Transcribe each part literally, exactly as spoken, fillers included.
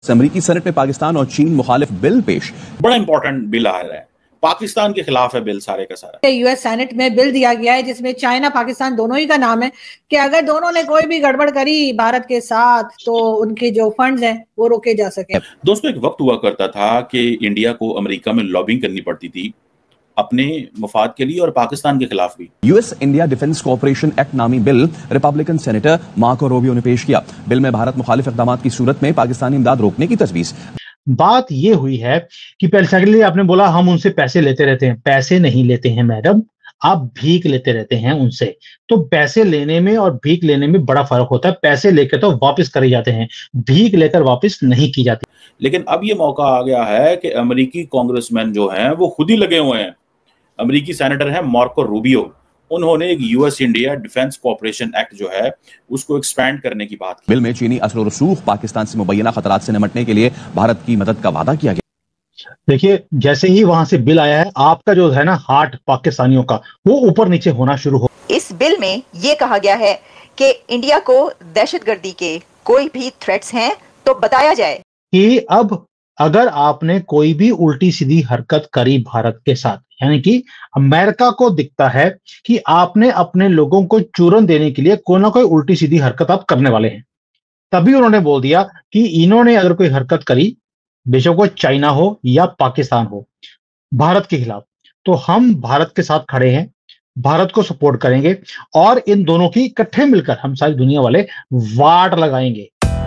अमेरिकी सेनेट में पाकिस्तान और चीन मुखालिफ बिल पेश। बड़ा इंपॉर्टेंट बिल आ रहा है, पाकिस्तान के खिलाफ है बिल सारे का सारा। यूएस सेनेट में बिल दिया गया है जिसमें चाइना पाकिस्तान दोनों ही का नाम है कि अगर दोनों ने कोई भी गड़बड़ करी भारत के साथ तो उनके जो फंड्स हैं वो रोके जा सके। दोस्तों, एक वक्त हुआ करता था कि इंडिया को अमेरिका में लॉबिंग करनी पड़ती थी अपने मफाद के लिए और पाकिस्तान के खिलाफ भी। US India defence cooperation act नामी bill Republican senator Marco Rubio ने पेश किया। बिल में भारत मुखालिफ इक़दाम की सूरत में पाकिस्तानी इमदाद रोकने की तजवीज़। बात ये हुई है कि पहले आपने बोला हम उनसे पैसे लेते रहते हैं। पैसे नहीं लेते हैं मैडम, आप भीख लेते रहते हैं उनसे। तो पैसे लेने में और भीख लेने में बड़ा फर्क होता है। पैसे लेकर तो वापस करे जाते हैं, भीख लेकर वापस नहीं की जाती। लेकिन अब ये मौका आ गया है कि अमेरिकी कांग्रेसमैन जो हैं वो खुद ही लगे हुए हैं। अमेरिकी सेनेटर है मार्को रूबियो, उन्होंने एक US India defence cooperation act जो है उसको एक्सपैंड करने की बात की। बिल में चीनी असर रसूख पाकिस्तान से मुबैना खतरात से निपटने के लिए भारत की मदद का वादा किया गया। देखिए, जैसे ही वहां से बिल आया है, आपका जो है ना हार्ट पाकिस्तानियों का वो ऊपर नीचे होना शुरू हो। इस बिल में ये कहा गया है कि इंडिया को दहशतगर्दी के कोई भी थ्रेट्स हैं तो बताया जाए कि अब अगर आपने कोई भी उल्टी सीधी हरकत करी भारत के साथ, यानी कि अमेरिका को दिखता है कि आपने अपने लोगों को चूरन देने के लिए कोई ना कोई उल्टी सीधी हरकत आप करने वाले हैं, तभी उन्होंने बोल दिया कि इन्होंने अगर कोई हरकत करी, बेशक वो चाइना हो या पाकिस्तान हो, भारत के खिलाफ, तो हम भारत के साथ खड़े हैं, भारत को सपोर्ट करेंगे और इन दोनों की इकट्ठे मिलकर हम सारी दुनिया वाले वाट लगाएंगे।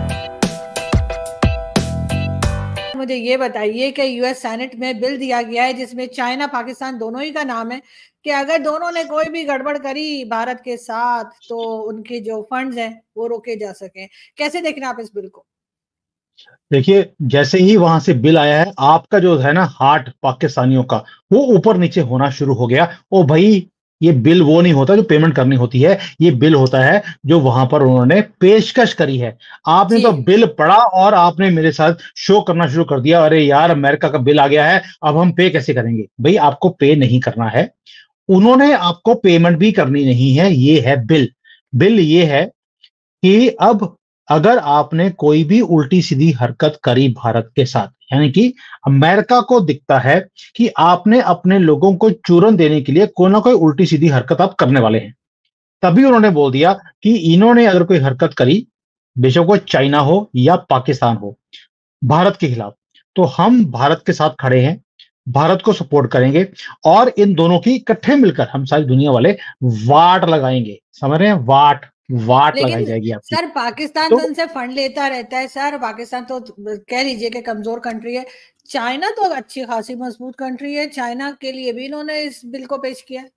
मुझे ये बताइए कि यूएस सेनेट में बिल दिया गया है जिसमें चाइना पाकिस्तान दोनों ही का नाम है कि अगर दोनों ने कोई भी गड़बड़ करी भारत के साथ तो उनके जो फंड्स हैं वो रोके जा सके। कैसे देख रहे हैं आप इस बिल को? देखिए, जैसे ही वहां से बिल आया है, आपका जो है ना हार्ट पाकिस्तानियों का वो ऊपर नीचे होना शुरू हो गया। ओ भाई, ये बिल वो नहीं होता जो पेमेंट करनी होती है, ये बिल होता है जो वहां पर उन्होंने पेशकश करी है। आपने तो बिल पढ़ा और आपने मेरे साथ शो करना शुरू कर दिया, अरे यार अमेरिका का बिल आ गया है, अब हम पे कैसे करेंगे। भाई, आपको पे नहीं करना है, उन्होंने आपको पेमेंट भी करनी नहीं है। ये है बिल। बिल ये है कि अब अगर आपने कोई भी उल्टी सीधी हरकत करी भारत के साथ, यानी कि अमेरिका को दिखता है कि आपने अपने लोगों को चूरन देने के लिए कोई ना कोई उल्टी सीधी हरकत आप करने वाले हैं, तभी उन्होंने बोल दिया कि इन्होंने अगर कोई हरकत करी, बेशक वो चाइना हो या पाकिस्तान हो, भारत के खिलाफ, तो हम भारत के साथ खड़े हैं, भारत को सपोर्ट करेंगे और इन दोनों की इकट्ठे मिलकर हम सारी दुनिया वाले वाट लगाएंगे। समझ रहे हैं? वाट वाट लगाई जाएगी आपकी। सर, पाकिस्तान तो उनसे फंड लेता रहता है सर। पाकिस्तान तो कह लीजिए कि कमजोर कंट्री है। चाइना तो अच्छी खासी मजबूत कंट्री है। चाइना के लिए भी इन्होंने इस बिल को पेश किया।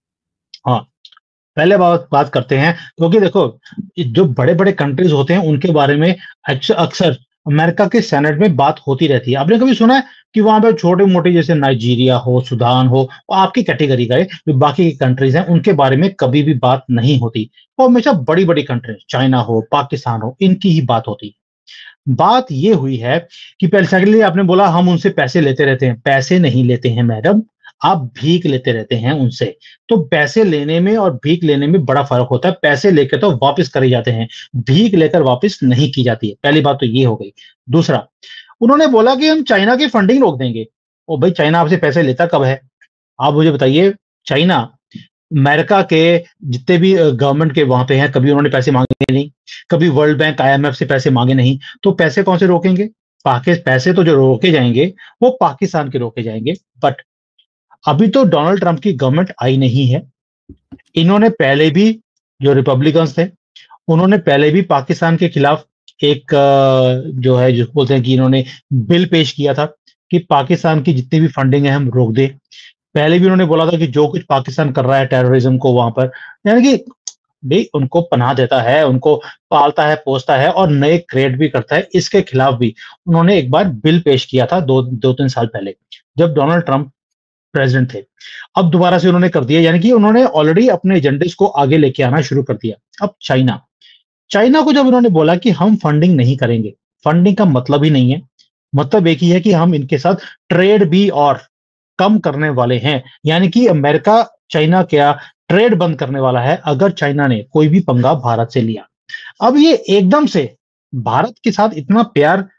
हाँ, पहले बात बात करते हैं, क्योंकि देखो जो बड़े बड़े कंट्रीज होते हैं उनके बारे में अक्सर अमेरिका के सेनेट में बात होती रहती है। आपने कभी सुना है कि वहां पे छोटे मोटे जैसे नाइजीरिया हो, सुदान हो, आपकी कैटेगरी का जो बाकी की कंट्रीज हैं उनके बारे में कभी भी बात नहीं होती। वो हमेशा बड़ी बड़ी कंट्रीज, चाइना हो, पाकिस्तान हो, इनकी ही बात होती है। बात ये हुई है कि पहले आपने बोला हम उनसे पैसे लेते रहते हैं। पैसे नहीं लेते हैं मैडम, आप भीख लेते रहते हैं उनसे। तो पैसे लेने में और भीख लेने में बड़ा फर्क होता है। पैसे लेकर तो वापस करे जाते हैं, भीख लेकर वापस नहीं की जाती है। पहली बात तो ये हो गई। दूसरा, उन्होंने बोला कि हम चाइना की फंडिंग रोक देंगे। ओ भाई, चाइना आपसे पैसे लेता कब है? आप मुझे बताइए। चाइना अमेरिका के जितने भी गवर्नमेंट के वहां पे हैं, कभी उन्होंने पैसे मांगे नहीं, कभी वर्ल्ड बैंक आईएमएफ से पैसे मांगे नहीं। तो पैसे कौन से रोकेंगे? पाकिस्तान पैसे तो जो रोके जाएंगे वो पाकिस्तान के रोके जाएंगे। बट अभी तो डोनाल्ड ट्रंप की गवर्नमेंट आई नहीं है। इन्होंने पहले भी, जो रिपब्लिकन्स थे, उन्होंने पहले भी पाकिस्तान के खिलाफ एक जो है जो बोलते हैं कि इन्होंने बिल पेश किया था कि पाकिस्तान की जितनी भी फंडिंग है हम रोक दें। पहले भी उन्होंने बोला था कि जो कुछ पाकिस्तान कर रहा है टेररिज्म को वहां पर, यानी कि भाई उनको पनाह देता है, उनको पालता है, पोसता है और नए क्रिएट भी करता है, इसके खिलाफ भी उन्होंने एक बार बिल पेश किया था दो दो तीन साल पहले, जब डोनाल्ड ट्रंप प्रेसिडेंट थे। अब दोबारा से उन्होंने कर दिया, यानी कि उन्होंने ऑलरेडी अपने एजेंडे को आगे लेके आना शुरू कर दिया। अब चाइना चाइना को जब उन्होंने बोला कि हम फंडिंग नहीं करेंगे, फंडिंग का मतलब ही नहीं है, मतलब एक ही है कि हम इनके साथ ट्रेड भी और कम करने वाले हैं। यानी कि अमेरिका चाइना क्या ट्रेड बंद करने वाला है अगर चाइना ने कोई भी पंगा भारत से लिया। अब ये एकदम से भारत के साथ इतना प्यार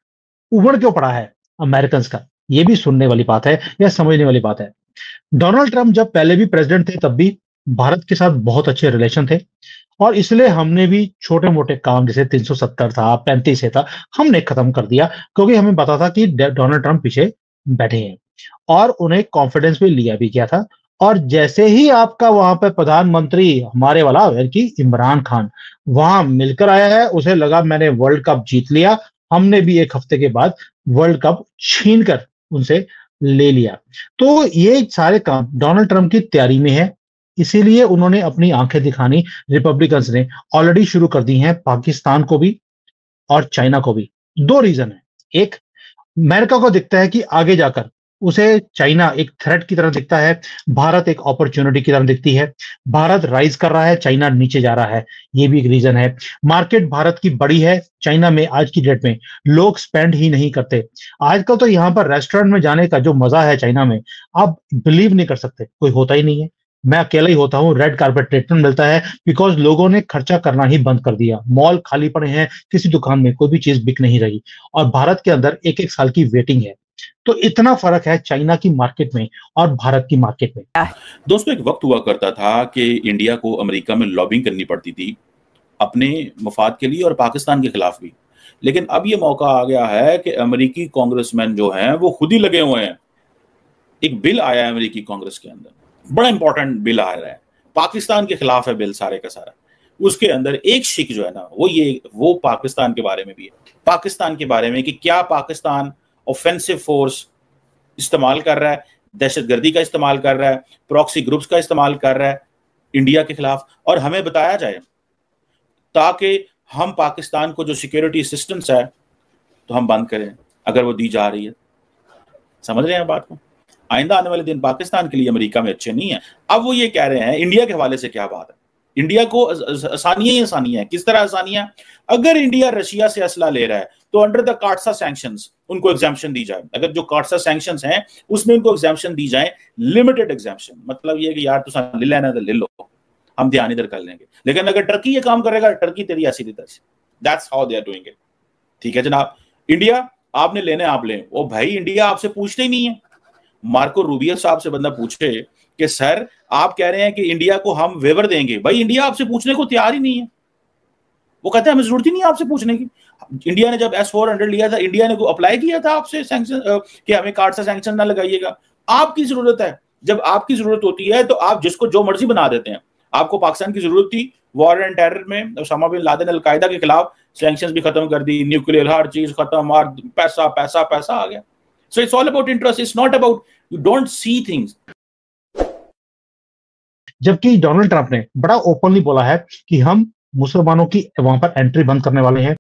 उबड़ क्यों पड़ा है अमेरिकन का, ये भी सुनने वाली बात है या समझने वाली बात है। डोनाल्ड ट्रंप जब पहले भी प्रेसिडेंट थे तब भी भारत के साथ बहुत अच्छे रिलेशन थे, और इसलिए हमने भी छोटे मोटे काम जैसे तीन सौ सत्तर था, पैंतीस था, हमने खत्म कर दिया, क्योंकि हमें पता था कि डोनाल्ड ट्रंप पीछे बैठे हैं, और उन्हें कॉन्फिडेंस भी लिया भी गया था। और जैसे ही आपका वहां पे प्रधानमंत्री हमारे वाला यानी कि इमरान खान वहां मिलकर आया है, उसे लगा मैंने वर्ल्ड कप जीत लिया, हमने भी एक हफ्ते के बाद वर्ल्ड कप छीन कर उनसे ले लिया। तो ये सारे काम डोनाल्ड ट्रंप की तैयारी में है, इसीलिए उन्होंने अपनी आंखें दिखानी रिपब्लिकन्स ने ऑलरेडी शुरू कर दी हैं, पाकिस्तान को भी और चाइना को भी। दो रीजन है, एक अमेरिका को दिखता है कि आगे जाकर उसे चाइना एक थ्रेट की तरह दिखता है, भारत एक अपॉर्चुनिटी की तरह दिखती है, भारत राइज कर रहा है, चाइना नीचे जा रहा है, ये भी एक रीजन है। मार्केट भारत की बड़ी है, चाइना में आज की डेट में लोग स्पेंड ही नहीं करते। आजकल तो यहाँ पर रेस्टोरेंट में जाने का जो मजा है चाइना में, आप बिलीव नहीं कर सकते, कोई होता ही नहीं है। मैं अकेला ही होता हूँ, रेड कार्पेट ट्रीटमेंट मिलता है, बिकॉज लोगों ने खर्चा करना ही बंद कर दिया, मॉल खाली पड़े हैं, किसी दुकान में कोई भी चीज बिक नहीं रही, और भारत के अंदर एक एक साल की वेटिंग है। तो इतना फर्क है चाइना की मार्केट में और भारत की मार्केट में। दोस्तों, एक वक्त हुआ करता था कि इंडिया को अमेरिका में लॉबिंग करनी पड़ती थी अपने मफाद के लिए और पाकिस्तान के खिलाफ भी, लेकिन अब ये मौका आ गया है कि अमेरिकी कांग्रेसमैन जो हैं वो खुद ही लगे हुए हैं। एक बिल आया है अमेरिकी कांग्रेस के अंदर, बड़ा इंपॉर्टेंट बिल आ रहा है, पाकिस्तान के खिलाफ है बिल सारे का सारा। उसके अंदर एक शिक जो है ना वो ये वो पाकिस्तान के बारे में भी है, पाकिस्तान के बारे में कि क्या पाकिस्तान ऑफेंसिव फोर्स इस्तेमाल कर रहा है, दहशतगर्दी का इस्तेमाल कर रहा है, प्रॉक्सी ग्रुप्स का इस्तेमाल कर रहा है इंडिया के खिलाफ, और हमें बताया जाए ताकि हम पाकिस्तान को जो सिक्योरिटी असिस्टेंस है तो हम बंद करें अगर वो दी जा रही है। समझ रहे हैं बात को? आइंदा आने वाले दिन पाकिस्तान के लिए अमेरिका में अच्छे नहीं है। अब वो ये कह रहे हैं, इंडिया के हवाले से क्या बात है, इंडिया को आसानियां ही आसानियां हैं। किस तरह आसानियां? अगर इंडिया रशिया से असला ले रहा है तो अंडर द कार्टसा सैंक्शंस उनको एग्जाम्पशन दी जाए। अगर जो कार्टसा सैंक्शंस हैं उसमें उनको एग्जाम्पशन दी जाए, लिमिटेड एग्जाम्पशन, मतलब ये कि यार तुम ले लेना तो ले लो, हम ध्यान इधर कर लेंगे। लेकिन अगर टर्की ये काम करेगा, टर्की तेरी ऐसी तरह से, that's how they are doing it. ठीक है जनाब, इंडिया आपने लेने आप लें, ओ भाई इंडिया आपसे पूछते ही नहीं है। मार्को रूबियो साहब से बंदा पूछे कि सर आप कह रहे हैं कि इंडिया को हम वेवर देंगे, भाई इंडिया आपसे पूछने को तैयार ही नहीं है। वो कहते हैं हमें जरूरत ही नहीं है आपसे पूछने की। इंडिया ने जब एस फोर हंड्रेड लिया था, इंडिया ने अप्लाई किया था आपसे सैंक्शन कि हमें कार्ड से सैंक्शन ना लगाइएगा। आपकी जरूरत है, जब आपकी जरूरत होती है तो आप जिसको जो मर्जी बना देते हैं। आपको पाकिस्तान की जरूरत थी वॉर एंड टेरर में, ओसामा बिन लादेन अलकायदा के खिलाफ सैंक्शंस भी खत्म कर दी, न्यूक्लियर हर चीज खत्म, और पैसा पैसा पैसा आ गया। So it's all about interest, it's not about you don't see things. जबकि डोनाल्ड ट्रंप ने बड़ा ओपनली बोला है कि हम मुसलमानों की वहां पर एंट्री बंद करने वाले हैं।